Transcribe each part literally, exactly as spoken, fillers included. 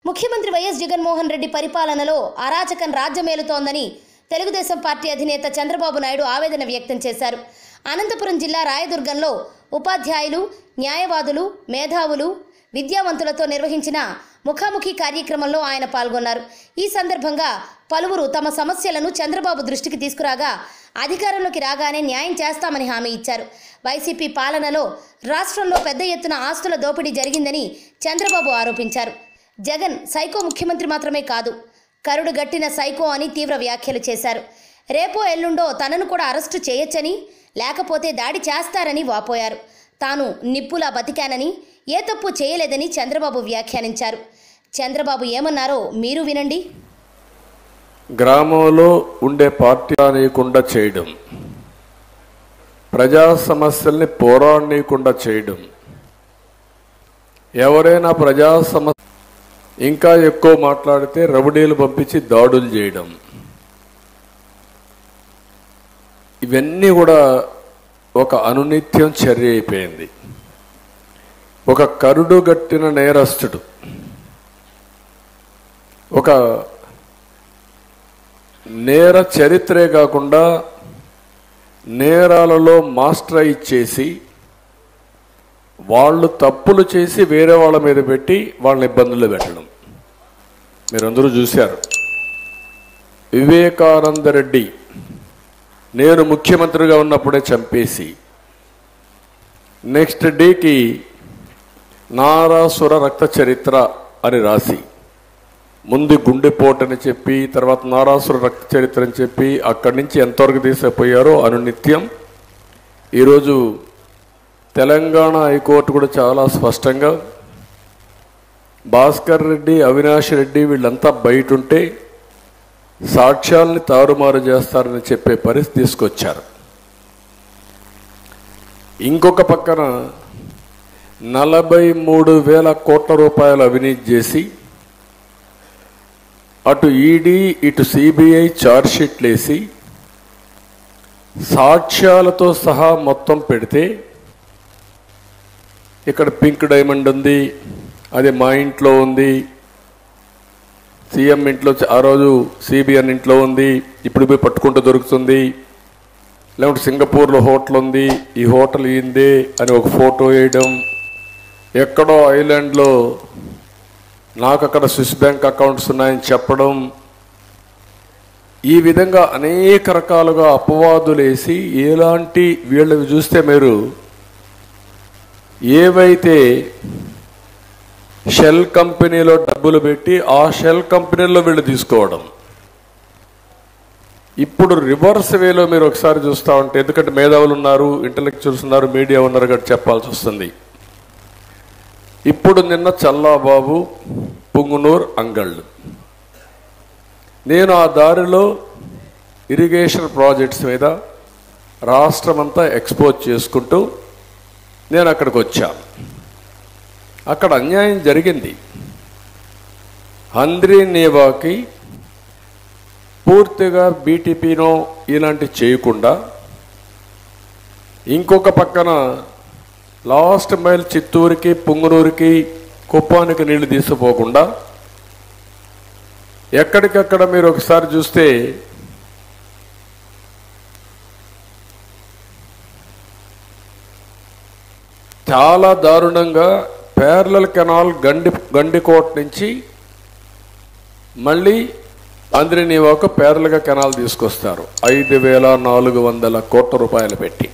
ముఖ్యమంత్రి వైఎస్ జగన్మోహన్ రెడ్డి పరిపాలనలో అరాచకం రాజ్యమేలుతోందని తెలుగుదేశం పార్టీ అధినేత చంద్రబాబు నాయుడు ఆవేదన వ్యక్తం చేశారు. అనంతపురం జిల్లా రాయదుర్గంలో ఉపాధ్యాయులు, న్యాయవాదులు, మేధావులు, విద్యావంతులతో నిర్వహించిన ముఖాముఖి కార్యక్రమంలో ఆయన పాల్గొన్నారు. ఈ సందర్భంగా పలువురు తమ సమస్యలను చంద్రబాబు దృష్టికి తీసుకురాగా అధికారంలోకి రాగానే న్యాయం చేస్తామని హామీ ఇచ్చారు. వైసీపీ పాలనలో రాష్ట్రంలో పెద్ద ఎత్తున ఆస్తుల దోపిడీ జరిగిందని చంద్రబాబు ఆరోపించారు. జగన్ సైకో ముఖ్యమంత్రి మాత్రమే కాదు, కరుడు గట్టిన సైకో అని తీవ్ర వ్యాఖ్యలు చేశారు. రేపో ఎల్లుండో తనను కూడా అరెస్టు చేయొచ్చని, లేకపోతే దాడి చేస్తారని వాపోయారు. తాను నిప్పులా బతికానని, ఏ తప్పు చేయలేదని చంద్రబాబు వ్యాఖ్యానించారు. చంద్రబాబు ఏమన్నారో మీరు వినండి. గ్రామంలో ఉండే పార్టీ రానీయకుండా చేయడం, ప్రజా సమస్యల్ని పోరాడనీయకుండా చేయడం, ఎవరైనా ప్రజా సమస్య ఇంకా ఎక్కువ మాట్లాడితే రౌడీలు పంపించి దాడులు చేయడం, ఇవన్నీ కూడా ఒక అనునిత్యం చర్య అయిపోయింది. ఒక కరుడుగట్టిన నేరస్తుడు, ఒక నేర చరిత్రే కాకుండా నేరాలలో మాస్టర్ ఇచ్చేసి వాళ్ళు తప్పులు చేసి వేరే వాళ్ళ మీద పెట్టి వాళ్ళని ఇబ్బందులు పెట్టడం మీరందరూ చూశారు. వివేకానంద రెడ్డి నేను ముఖ్యమంత్రిగా ఉన్నప్పుడే చంపేసి నెక్స్ట్ డేకి నారాసుర రక్త చరిత్ర అని రాసి ముందు గుండెపోటని చెప్పి తర్వాత నారాసుర రక్త చరిత్ర అని చెప్పి అక్కడి నుంచి ఎంతవరకు తీసుకుపోయారో అనునిత్యం. ఈరోజు తెలంగాణ హైకోర్టు కూడా చాలా స్పష్టంగా భాస్కర్ రెడ్డి, అవినాష్ రెడ్డి వీళ్ళంతా బయట ఉంటే సాక్ష్యాలని తారుమారు చేస్తారని చెప్పే పరిస్థితి తీసుకొచ్చారు. ఇంకొక పక్కన నలభై మూడు వేల కోట్ల రూపాయలు అవినీతి చేసి అటు ఈడీ ఇటు సిబిఐ ఛార్జ్షీట్లు వేసి సాక్ష్యాలతో సహా మొత్తం పెడితే ఇక్కడ పింక్ డైమండ్ ఉంది, అది మా ఇంట్లో ఉంది, సీఎం ఇంట్లో ఆ రోజు సిబిఎన్ ఇంట్లో ఉంది, ఇప్పుడు పోయి పట్టుకుంటూ దొరుకుతుంది, లేకుంటే సింగపూర్లో హోటల్ ఉంది, ఈ హోటల్ ఈందే అని ఒక ఫోటో వేయడం, ఎక్కడో ఐలాండ్లో నాకు అక్కడ స్విస్ బ్యాంక్ అకౌంట్స్ ఉన్నాయని చెప్పడం, ఈ విధంగా అనేక రకాలుగా అపవాదులు వేసి ఎలాంటి వీళ్ళవి చూస్తే మీరు ఏవైతే షెల్ కంపెనీలో డబ్బులు పెట్టి ఆ షెల్ కంపెనీలో వీళ్ళు తీసుకోవడం. ఇప్పుడు రివర్స్ వేలో మీరు ఒకసారి చూస్తూ ఉంటే, ఎందుకంటే మేధావులు ఉన్నారు, ఇంటలెక్చువల్స్ ఉన్నారు, మీడియా ఉన్నారు కాబట్టి చెప్పాల్సి వస్తుంది. ఇప్పుడు నిన్న చల్లాబాబు, పుంగునూరు, అంగళ్ళు, నేను ఆ దారిలో ఇరిగేషన్ ప్రాజెక్ట్స్ మీద రాష్ట్రమంతా ఎక్స్పోజ్ చేసుకుంటూ నేను అక్కడికి వచ్చాను. అక్కడ అన్యాయం జరిగింది. హంద్రీ నేవాకి పూర్తిగా బీటీపీనో ఇలాంటి చేయకుండా ఇంకొక పక్కన లాస్ట్ మైల్ చిత్తూరుకి, పుంగనూరుకి, కుప్పానికి నీళ్లు తీసుకుపోకుండా ఎక్కడికక్కడ మీరు ఒకసారి చూస్తే చాలా దారుణంగా ప్యారలల్ కెనాల్ గండి గండికోట నుంచి మళ్ళీ అంద్రినీవాకు ప్యారల్గా కెనాల్ తీసుకొస్తారు ఐదు వేల నాలుగు వందల కోట్ల రూపాయలు పెట్టి.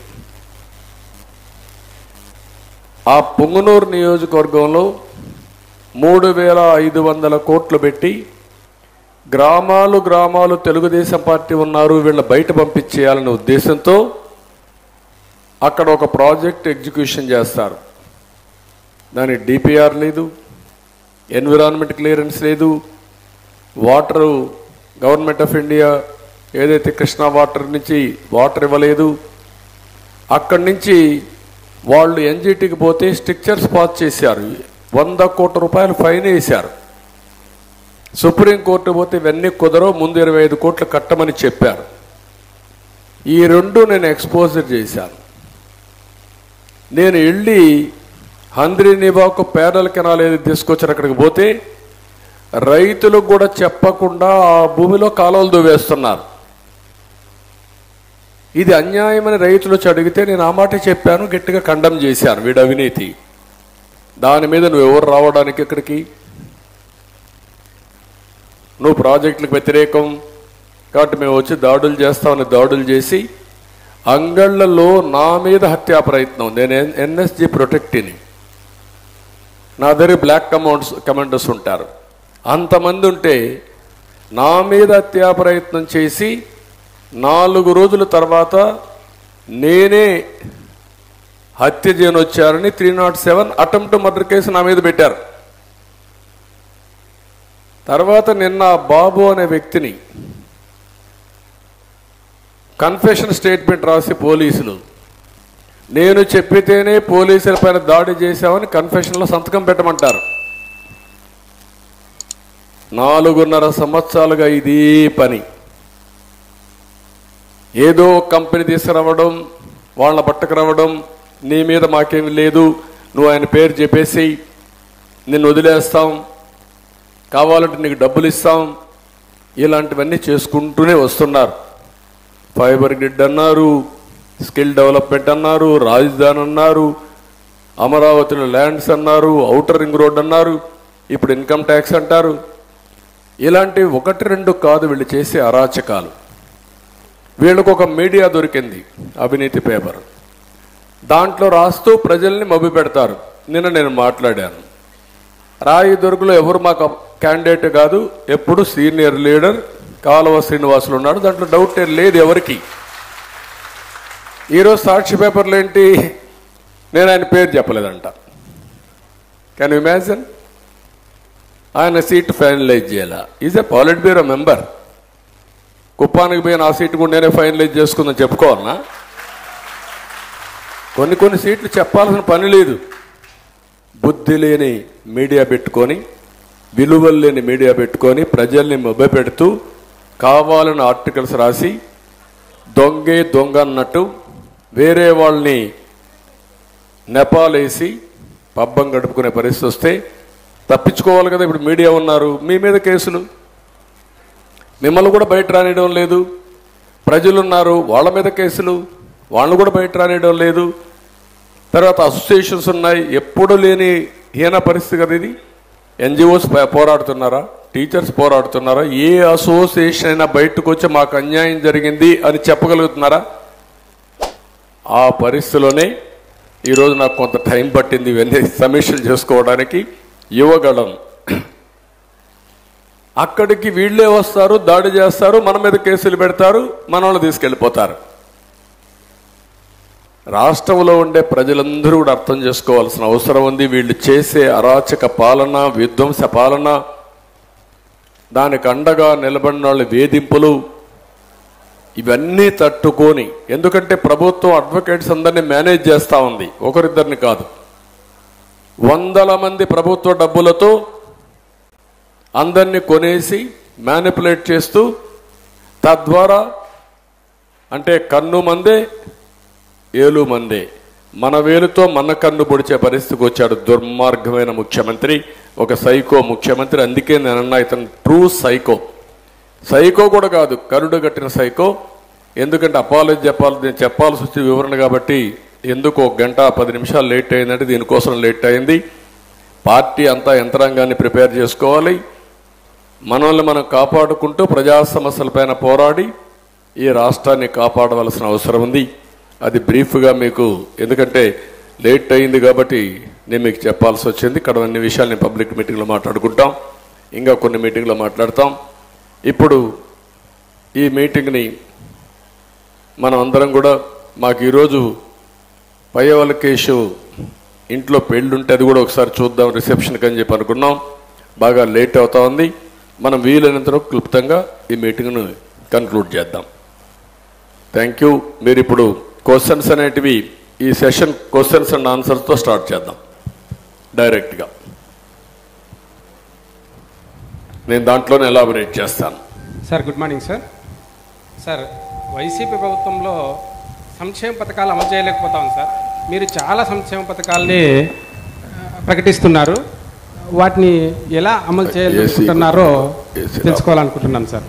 ఆ పుంగనూరు నియోజకవర్గంలో మూడు వేల ఐదు వందల కోట్లు పెట్టి గ్రామాలు గ్రామాలు తెలుగుదేశం పార్టీ ఉన్నారు, వీళ్ళ బయట పంపించేయాలనే ఉద్దేశంతో అక్కడ ఒక ప్రాజెక్ట్ ఎగ్జిక్యూషన్ చేస్తారు. దాని డిపిఆర్ లేదు, ఎన్విరాన్మెంట్ క్లియరెన్స్ లేదు, వాటరు గవర్నమెంట్ ఆఫ్ ఇండియా ఏదైతే కృష్ణా వాటర్ నుంచి వాటర్ ఇవ్వలేదు. అక్కడి నుంచి వాళ్ళు ఎన్జిటికి పోతే స్ట్రిక్చర్స్ పాస్ చేశారు, వంద కోట్ల రూపాయలు ఫైన్ వేశారు. సుప్రీంకోర్టు పోతే ఇవన్నీ కుదరవు, ముందు ఇరవై ఐదు కోట్లు కట్టమని చెప్పారు. ఈ రెండు నేను ఎక్స్పోజర్ చేశాను. నేను వెళ్ళి హంద్రీ నివాకు ప్యారల్ కెనాల్ ఏది తీసుకొచ్చారు అక్కడికి పోతే రైతులకు కూడా చెప్పకుండా ఆ భూమిలో కాలువలు దువ్వేస్తున్నారు. ఇది అన్యాయమని రైతులు వచ్చి అడిగితే నేను ఆ మాట చెప్పాను, గట్టిగా ఖండం చేశాను. వీడు అవినీతి, దాని మీద నువ్వు ఎవరు రావడానికి ఇక్కడికి? నువ్వు ప్రాజెక్టులకు వ్యతిరేకం కాబట్టి మేము వచ్చి దాడులు చేస్తామని దాడులు చేసి అంగళ్లలో నా మీద హత్యా ప్రయత్నం. నేను ఎన్ఎస్జి ప్రొటెక్టిని, నా దగ్గర బ్లాక్ కమాండ్స్ కమాండర్స్ ఉంటారు. అంతమంది ఉంటే నా మీద హత్యా ప్రయత్నం చేసి నాలుగు రోజుల తర్వాత నేనే హత్య చేయని వచ్చారని three not seven attempt murder case నా మీద పెట్టారు. తర్వాత నిన్న బాబు అనే వ్యక్తిని కన్ఫెషన్ స్టేట్మెంట్ రాసి పోలీసులు నేను చెప్పితేనే పోలీసుల పైన దాడి చేశామని కన్ఫెషన్లో సంతకం పెట్టమంటారు. నాలుగున్నర సంవత్సరాలుగా ఇదే పని. ఏదో కంపెనీ తీసుకురావడం, వాళ్ళ పట్టకు రావడం, నీ మీద మాకేమి లేదు, నువ్వు ఆయన పేరు చెప్పేసి నిన్ను వదిలేస్తాం, కావాలంటే నీకు డబ్బులు ఇస్తాం, ఇలాంటివన్నీ చేసుకుంటూనే వస్తున్నారు. ఫైబర్ గ్రిడ్ అన్నారు, స్కిల్ డెవలప్మెంట్ అన్నారు, రాజధాని అన్నారు, అమరావతిలో ల్యాండ్స్ అన్నారు, ఔటర్ రింగ్ రోడ్ అన్నారు, ఇప్పుడు ఇన్కమ్ ట్యాక్స్ అంటారు. ఇలాంటివి ఒకటి రెండు కాదు వీళ్ళు చేసే అరాచకాలు. వీళ్ళకు ఒక మీడియా దొరికింది, అవినీతి పేపర్. దాంట్లో రాస్తూ ప్రజల్ని మభ్య పెడతారు. నిన్న నేను మాట్లాడాను, రాయదుర్గలో ఎవరు మాకు క్యాండిడేట్ కాదు, ఎప్పుడు సీనియర్ లీడర్ కాలువ శ్రీనివాసులు ఉన్నాడు, దాంట్లో డౌట్ ఏం లేదు ఎవరికి. ఈరోజు సాక్షి పేపర్లు ఏంటి, నేను ఆయన పేరు చెప్పలేదంట. Can you imagine? ఆయన సీట్ ఫైనలైజ్ చేయాల. Is a politburo member. కుప్పానికి పోయి నా సీటు కూడా నేనే ఫైనలైజ్ చేసుకుందని చెప్పుకోవాలన్నా? కొన్ని కొన్ని సీట్లు చెప్పాల్సిన పని లేదు. బుద్ధి లేని మీడియా పెట్టుకొని, విలువలు లేని మీడియా పెట్టుకొని ప్రజల్ని మభ్యపెడుతూ కావాలని ఆర్టికల్స్ రాసి దొంగే దొంగ అన్నట్టు వేరే వాళ్ళని నెపాలేసి పబ్బం గడుపుకునే పరిస్థితి వస్తే తప్పించుకోవాలి కదా. ఇప్పుడు మీడియా ఉన్నారు, మీ మీద కేసులు, మిమ్మల్ని కూడా బయట రానియడం లేదు. ప్రజలున్నారు, వాళ్ళ మీద కేసులు, వాళ్ళని కూడా బయట రానియడం లేదు. తర్వాత అసోసియేషన్స్ ఉన్నాయి, ఎప్పుడు లేని హీన పరిస్థితి కదా ఇది. ఎన్జిఓస్ పోరాడుతున్నారా, టీచర్స్ పోరాడుతున్నారా? ఏ అసోసియేషన్ అయినా బయటకు వచ్చి మాకు అన్యాయం జరిగింది అని చెప్పగలుగుతున్నారా? ఆ పరిస్థితిలోనే ఈరోజు నాకు కొంత టైం పట్టింది ఇవన్నీ సమీక్షలు చేసుకోవడానికి. యువగళం అక్కడికి వీళ్ళే వస్తారు, దాడి చేస్తారు, మన మీద కేసులు పెడతారు, మన వాళ్ళు తీసుకెళ్ళిపోతారు. రాష్ట్రంలో ఉండే ప్రజలందరూ కూడా అర్థం చేసుకోవాల్సిన అవసరం ఉంది. వీళ్ళు చేసే అరాచక పాలన, విధ్వంస పాలన, దానికి అండగా నిలబడిన వాళ్ళ వేధింపులు, ఇవన్నీ తట్టుకొని, ఎందుకంటే ప్రభుత్వం అడ్వకేట్స్ అందరినీ మేనేజ్ చేస్తూ ఉంది, ఒకరిద్దరిని కాదు, వందల మంది ప్రభుత్వ డబ్బులతో అందరినీ కొనేసి మ్యానిపులేట్ చేస్తూ, తద్వారా అంటే కన్ను మందే ఏలు మందే, మన వేలుతో మన కన్ను పొడిచే పరిస్థితికి వచ్చాడు దుర్మార్గమైన ముఖ్యమంత్రి, ఒక సైకో ముఖ్యమంత్రి. అందుకే నేను అన్నా ఇతను ట్రూ సైకో. సైకో కూడా కాదు, కరుడు కట్టిన సైకో. ఎందుకంటే అపాలజీ చెప్పాలి, నేను చెప్పాల్సి వచ్చే వివరణ కాబట్టి ఎందుకు ఒక గంట పది నిమిషాలు లేట్ అయిందంటే దీనికోసం లేట్ అయింది. పార్టీ అంతా యంత్రాంగాన్ని ప్రిపేర్ చేసుకోవాలి, మనల్ని మనం కాపాడుకుంటూ ప్రజా సమస్యలపైన పోరాడి ఈ రాష్ట్రాన్ని కాపాడవలసిన అవసరం ఉంది. అది బ్రీఫ్గా మీకు, ఎందుకంటే లేట్ అయింది కాబట్టి నేను మీకు చెప్పాల్సి వచ్చింది. ఇక్కడ అన్ని విషయాలు నేను పబ్లిక్ మీటింగ్లో మాట్లాడుకుంటాం, ఇంకా కొన్ని మీటింగ్లో మాట్లాడతాం. ఇప్పుడు ఈ మీటింగ్ని మనం అందరం కూడా, మాకు ఈరోజు పయ్యవలకేశు ఇంట్లో పెళ్ళుంటే అది కూడా ఒకసారి చూద్దాం రిసెప్షన్కి అని చెప్పి అనుకున్నాం. బాగా లేట్ అవుతా ఉంది. మనం వీలైనంత క్లుప్తంగా ఈ మీటింగ్ను కన్క్లూడ్ చేద్దాం. Thank you. మీరు ఇప్పుడు క్వశ్చన్స్ అనేటివి ఈ సెషన్ క్వశ్చన్స్ అండ్ ఆన్సర్స్తో స్టార్ట్ చేద్దాం డైరెక్ట్గా. నేను దాంట్లోనే ఎలాబొరేట్ చేస్తాను. Sir good morning sir. Sir YCP ప్రభుత్వంలో సంక్షేమ పథకాలు అమలు చేయలేకపోతాం సార్. మీరు చాలా సంక్షేమ పథకాలని ప్రకటిస్తున్నారు. వాటిని ఎలా అమలు చేయాలనుకుంటున్నారో తెలుసుకోవాలనుకుంటున్నాను సార్.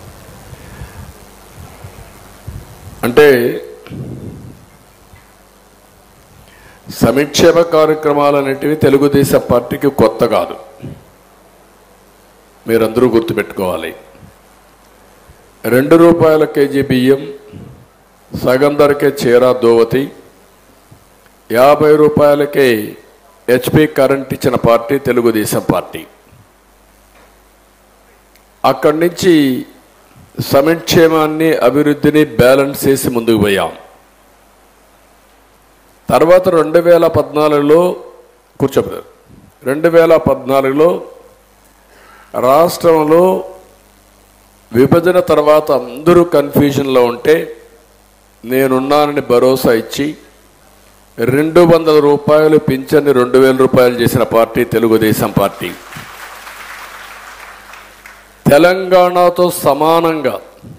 అంటే సంక్షేమ కార్యక్రమాలు అనేటివి తెలుగుదేశం పార్టీకి కొత్త కాదు, మీరందరూ గుర్తుపెట్టుకోవాలి. రెండు రూపాయల కేజీ బియ్యం, సగం ధరకే చీర దోవతి, యాభై రూపాయలకే హెచ్పి కరెంట్ ఇచ్చిన పార్టీ తెలుగుదేశం పార్టీ. అక్కడి నుంచి సంక్షేమాన్ని అభివృద్ధిని బ్యాలెన్స్ చేసి ముందుకు పోయాం. తర్వాత రెండు వేల పద్నాలుగులో కూర్చోబోయారు రెండు వేల పద్నాలుగులో రాష్ట్రంలో విభజన తర్వాత అందరూ కన్ఫ్యూజన్లో ఉంటే నేనున్నానని భరోసా ఇచ్చి రెండు వందల రూపాయలు పింఛన్ని రెండు వేల రూపాయలు చేసిన పార్టీ తెలుగుదేశం పార్టీ. తెలంగాణతో సమానంగా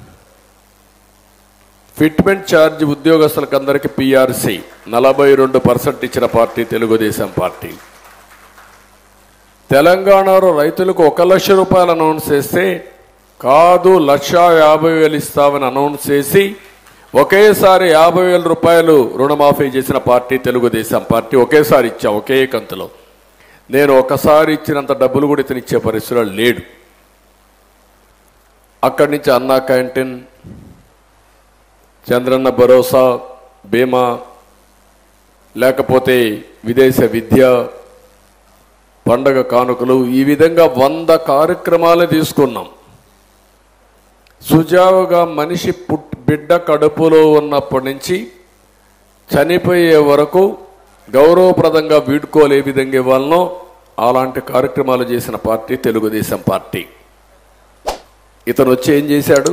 ఫిట్మెంట్ ఛార్జ్ ఉద్యోగస్తులకు అందరికీ పిఆర్సీ నలభై రెండు పర్సెంట్ ఇచ్చిన పార్టీ తెలుగుదేశం పార్టీ. తెలంగాణలో రైతులకు ఒక లక్ష రూపాయలు అనౌన్స్ చేస్తే కాదు లక్ష యాభై వేలు ఇస్తామని అనౌన్స్ చేసి ఒకేసారి యాభై వేల రూపాయలు రుణమాఫీ చేసిన పార్టీ తెలుగుదేశం పార్టీ. ఒకేసారి ఇచ్చా, ఒకే కంతులో. నేను ఒకసారి ఇచ్చినంత డబ్బులు కూడా ఇతను ఇచ్చే పరిస్థితులు లేడు. అక్కడి నుంచి అన్నా క్యాంటీన్, చంద్రన్న భరోసా, బీమా, లేకపోతే విదేశ విద్య, పండగ కానుకలు, ఈ విధంగా వంద కార్యక్రమాలు తీసుకున్నాం. సుజావుగా మనిషి పుట్ బిడ్డ కడుపులో ఉన్నప్పటి నుంచి చనిపోయే వరకు గౌరవప్రదంగా వీడుకోలే విధంగా ఇవ్వాలనో అలాంటి కార్యక్రమాలు చేసిన పార్టీ తెలుగుదేశం పార్టీ. ఇతను వచ్చి ఏం చేశాడు?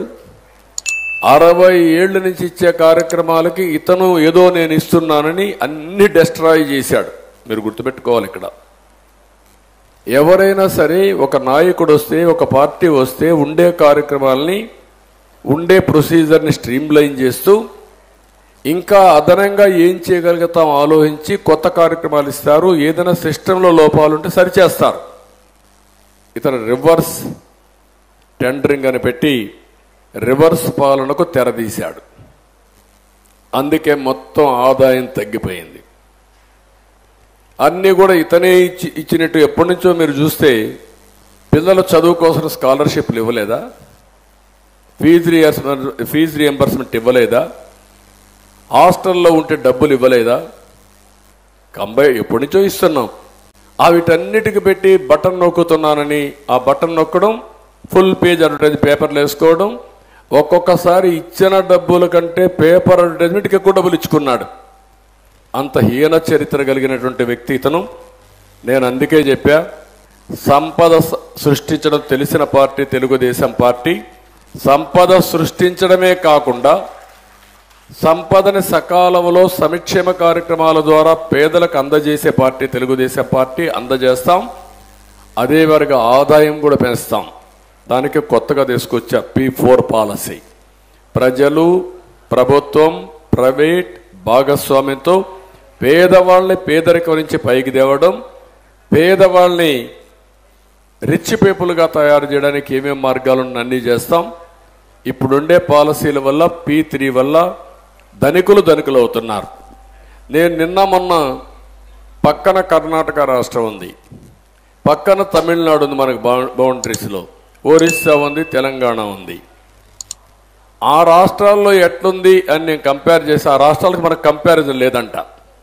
అరవై ఏళ్ల నుంచి ఇచ్చే కార్యక్రమాలకి ఇతను ఏదో నేను ఇస్తున్నానని అన్ని డెస్ట్రాయ్ చేశాడు. మీరు గుర్తుపెట్టుకోవాలి. ఇక్కడ ఎవరైనా సరే ఒక నాయకుడు వస్తే, ఒక పార్టీ వస్తే ఉండే కార్యక్రమాలని, ఉండే ప్రొసీజర్ని స్ట్రీమ్లైన్ చేస్తూ ఇంకా అదనంగా ఏం చేయగలుగుతాం ఆలోచించి కొత్త కార్యక్రమాలు ఇస్తారు. ఏదైనా సిస్టంలో లోపాలుంటే సరిచేస్తారు. ఇతను రివర్స్ టెండరింగ్ అని పెట్టి రివర్స్ పాలనకు తెరదీశాడు. అందుకే మొత్తం ఆదాయం తగ్గిపోయింది. అన్నీ కూడా ఇతనే ఇచ్చి ఇచ్చినట్టు ఎప్పటి నుంచో మీరు చూస్తే పిల్లల చదువు కోసం స్కాలర్షిప్లు ఇవ్వలేదా? ఫీజు రియంబర్స్మెంట్ ఫీజు రియంబర్స్మెంట్ ఇవ్వలేదా? హాస్టల్లో ఉంటే డబ్బులు ఇవ్వలేదా? కంబై ఎప్పటి నుంచో ఇస్తున్నాం. ఆ వీటన్నిటికి పెట్టి బటన్ నొక్కుతున్నానని ఆ బటన్ నొక్కడం, ఫుల్ పేజ్ అడ్వర్టైజ్ పేపర్లు వేసుకోవడం, ఒక్కొక్కసారి ఇచ్చిన డబ్బుల కంటే పేపర్ అడ్వర్టైజ్మెంట్కి ఎక్కువ డబ్బులు ఇచ్చుకున్నాడు. అంత హీన చరిత్ర కలిగినటువంటి వ్యక్తి ఇతను. నేను అందుకే చెప్పా, సంపద సృష్టించడం తెలిసిన పార్టీ తెలుగుదేశం పార్టీ. సంపద సృష్టించడమే కాకుండా సంపదని సకాలంలో సంక్షేమ కార్యక్రమాల ద్వారా పేదలకు అందజేసే పార్టీ తెలుగుదేశం పార్టీ. అందజేస్తాం, అదే వర్గ ఆదాయం కూడా పెంచుతాం. దానికి కొత్తగా తీసుకొచ్చా పీ ఫోర్ పాలసీ. ప్రజలు, ప్రభుత్వం, ప్రైవేట్ భాగస్వామ్యంతో పేదవాళ్ళని పేదరికం నుంచి పైకి తేవడం, పేదవాళ్ళని రిచ్ పీపుల్గా తయారు చేయడానికి ఏమేం మార్గాలు అన్నీ చేస్తాం. ఇప్పుడుండే పాలసీల వల్ల పీ త్రీ వల్ల ధనికులు ధనికులు అవుతున్నారు. నేను నిన్న మొన్న పక్కన కర్ణాటక రాష్ట్రం ఉంది, పక్కన తమిళనాడు ఉంది, మనకు బౌండరీస్లో ఒరిస్సా ఉంది, తెలంగాణ ఉంది. ఆ రాష్ట్రాల్లో ఎట్లుంది అని నేను కంపేర్ చేసి ఆ రాష్ట్రాలకు మనకు కంపారిజన్ లేదంట.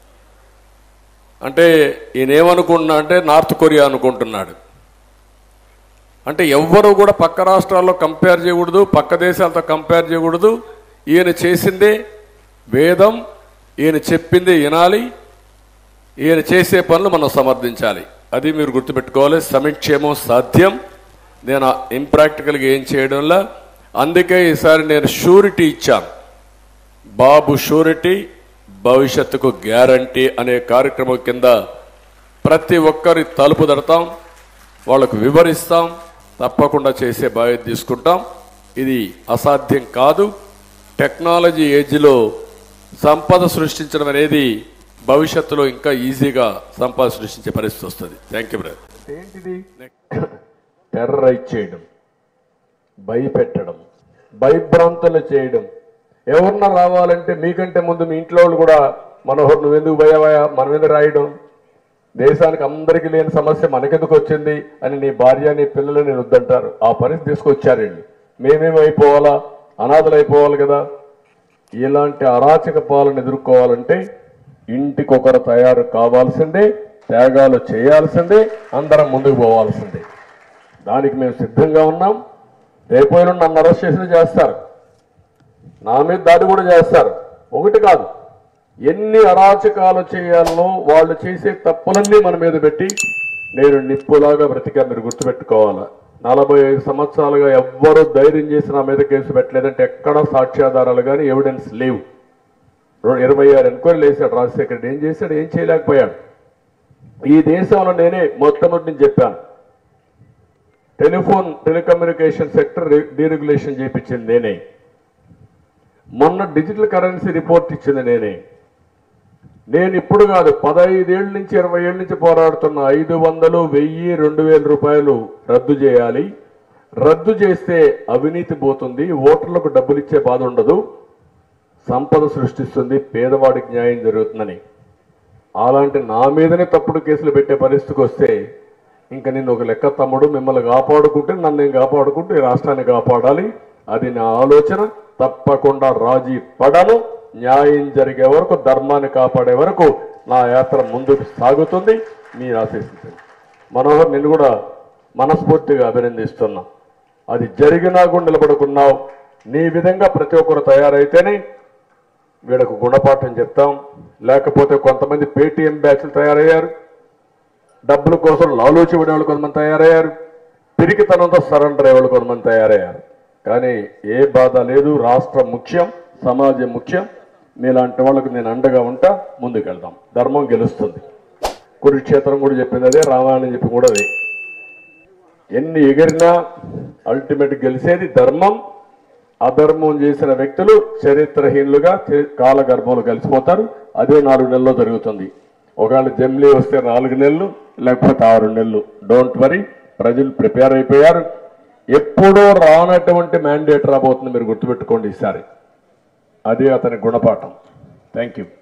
అంటే ఈయన ఏమనుకుంటున్నా అంటే నార్త్ కొరియా అనుకుంటున్నాడు. అంటే ఎవ్వరూ కూడా పక్క రాష్ట్రాల్లో కంపేర్ చేయకూడదు, పక్క దేశాలతో కంపేర్ చేయకూడదు. ఈయన చేసిందే వేదం, ఈయన చెప్పిందే వినాలి, ఈయన చేసే పనులు మనం సమర్థించాలి. అది మీరు గుర్తుపెట్టుకోవాలి. సంక్షేమం సాధ్యం. నేను ఇంప్రాక్టికల్గా ఏం చేయడంలా. అందుకే ఈసారి నేను షూరిటీ ఇచ్చాను. బాబు షూరిటీ, భవిష్యత్తుకు గ్యారంటీ అనే కార్యక్రమం కింద ప్రతి ఒక్కరి తలుపు తడతాం, వాళ్ళకు వివరిస్తాం, తప్పకుండా చేసే బాధ్యత తీసుకుంటాం. ఇది అసాధ్యం కాదు. టెక్నాలజీ ఏజ్లో సంపద సృష్టించడం అనేది భవిష్యత్తులో ఇంకా ఈజీగా సంపద సృష్టించే పరిస్థితి వస్తుంది. Thank you brother. అంటే ఏంటిది? టెర్రరైజ్ చేయడం, భయపెట్టడం, భయభ్రాంతులు చేయడం. ఎవరన్నా రావాలంటే మీకంటే ముందు మీ ఇంట్లో వాళ్ళు కూడా మనోహర్ నువ్వెందుకు భయవయా మన మీద రాయడం, దేశానికి అందరికీ లేని సమస్య మనకెందుకు వచ్చింది అని నీ భార్య నీ పిల్లలు నేను వద్దంటారు. ఆ పరిస్థితి తీసుకొచ్చారండి. మేమేమి అయిపోవాలా? అనాథలు అయిపోవాలి కదా. ఇలాంటి అరాచక పాలన ఎదుర్కోవాలంటే ఇంటికొకరు తయారు కావాల్సిందే, త్యాగాలు చేయాల్సిందే, అందరం ముందుకు పోవాల్సిందే. దానికి మేము సిద్ధంగా ఉన్నాం. రేపోయిన నన్ను అరెస్ట్ చేసిన చేస్తారు, నా మీద దాడి కూడా చేస్తారు. ఒకటి కాదు, ఎన్ని అరాచకాలు చేయాలనో వాళ్ళు చేసే తప్పులన్నీ మన మీద పెట్టి నేను నిప్పులాగా బ్రతికా. మీరు గుర్తుపెట్టుకోవాలా, నలభై ఐదు సంవత్సరాలుగా ఎవ్వరూ ధైర్యం చేసి నా మీద కేసు పెట్టలేదంటే ఎక్కడ సాక్ష్యాధారాలు కానీ ఎవిడెన్స్ లేవు. ఇరవై ఆరు ఎంక్వైరీలు వేశాడు రాజశేఖర్ రెడ్డి. ఏం చేశాడు? ఏం చేయలేకపోయాడు. ఈ దేశంలో నేనే మొట్టమొదటి నుంచి చెప్పాను, టెలిఫోన్ టెలికమ్యూనికేషన్ సెక్టర్ డీరెగ్యులేషన్ చేయించింది నేనే. మొన్న డిజిటల్ కరెన్సీ రిపోర్ట్ ఇచ్చింది నేనే. నేను ఇప్పుడు కాదు, పదహైదేళ్ళ నుంచి ఇరవై ఏళ్ళ నుంచి పోరాడుతున్న ఐదు వందలు వెయ్యి రెండు వేల రూపాయలు రద్దు చేయాలి. రద్దు చేస్తే అవినీతి పోతుంది, ఓటర్లకు డబ్బులు ఇచ్చే బాధ ఉండదు, సంపద సృష్టిస్తుంది, పేదవాడికి న్యాయం జరుగుతుందని. అలాంటి నా మీదనే తప్పుడు కేసులు పెట్టే పరిస్థితికి వస్తే ఇంకా నేను ఒక లెక్క తమ్ముడు, మిమ్మల్ని కాపాడుకుంటే నన్ను నేను కాపాడుకుంటూ ఈ రాష్ట్రాన్ని కాపాడాలి. అది నా ఆలోచన. తప్పకుండా రాజీ పడను. న్యాయం జరిగే వరకు, ధర్మాన్ని కాపాడే వరకు నా యాత్ర ముందుకు సాగుతుంది. మీరు ఆశీస్సుంది. మనోహర్, నిన్ను కూడా మనస్ఫూర్తిగా అభినందిస్తున్నా. అది జరిగినా కూడా నిలబడుకున్నావు. నీ విధంగా ప్రతి ఒక్కరు తయారైతేనే వీళ్ళకు గుణపాఠం చెప్తాం. లేకపోతే కొంతమంది పేటీఎం బ్యాచ్లు తయారయ్యారు, డబ్బుల కోసం లాలూచి పడే వాళ్ళు కొంతమంది తయారయ్యారు, పిరికితనంతో సరెండర్ అయ్యే వాళ్ళు కొంతమంది తయారయ్యారు. కానీ ఏ బాధ లేదు. రాష్ట్రం ముఖ్యం, సమాజం ముఖ్యం. మీలాంటి వాళ్ళకు నేను అండగా ఉంటా. ముందుకెళ్దాం. ధర్మం గెలుస్తుంది. కురుక్షేత్రం కూడా చెప్పింది అదే, రామాయణం చెప్పి కూడా అదే. ఎన్ని ఎగిరినా అల్టిమేట్ గెలిచేది ధర్మం. అధర్మం చేసిన వ్యక్తులు చరిత్రహీనులుగా కాలగర్భంలో కలిసిపోతారు. అదే నాలుగు నెలల్లో జరుగుతుంది. ఒకవేళ జమ్లీ వస్తే నాలుగు నెలలు, లేకపోతే ఆరు నెలలు. డోంట్ వరీ, ప్రజలు ప్రిపేర్ అయిపోయారు. ఎప్పుడో రానటువంటి మ్యాండేట్ రాబోతుంది, మీరు గుర్తుపెట్టుకోండి ఈసారి. అదే అతని గుణపాఠం. Thank you.